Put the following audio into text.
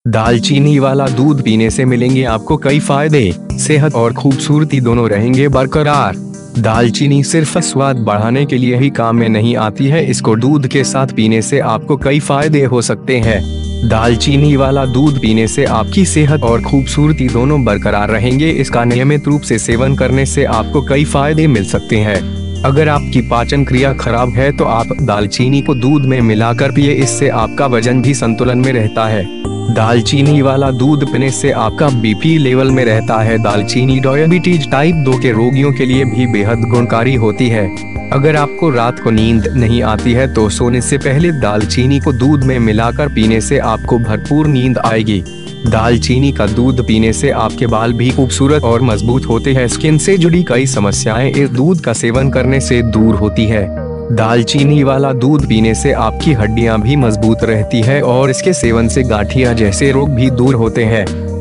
दालचीनी वाला दूध पीने से मिलेंगे आपको कई फायदे, सेहत और खूबसूरती दोनों रहेंगे बरकरार। दालचीनी सिर्फ स्वाद बढ़ाने के लिए ही काम में नहीं आती है, इसको दूध के साथ पीने से आपको कई फायदे हो सकते हैं। दालचीनी वाला दूध पीने से आपकी सेहत और खूबसूरती दोनों बरकरार रहेंगे। इसका नियमित रूप से सेवन करने से आपको कई फायदे मिल सकते हैं। अगर आपकी पाचन क्रिया खराब है तो आप दालचीनी को दूध में मिलाकर पिए, इससे आपका वजन भी संतुलन में रहता है। दालचीनी वाला दूध पीने से आपका बीपी लेवल में रहता है। दालचीनी डायबिटीज टाइप 2 के रोगियों के लिए भी बेहद गुणकारी होती है। अगर आपको रात को नींद नहीं आती है तो सोने से पहले दालचीनी को दूध में मिलाकर पीने से आपको भरपूर नींद आएगी। दालचीनी का दूध पीने से आपके बाल भी खूबसूरत और मजबूत होते हैं। स्किन से जुड़ी कई समस्याएं इस दूध का सेवन करने से दूर होती है। दालचीनी वाला दूध पीने से आपकी हड्डियां भी मजबूत रहती है और इसके सेवन से गांठिया जैसे रोग भी दूर होते हैं।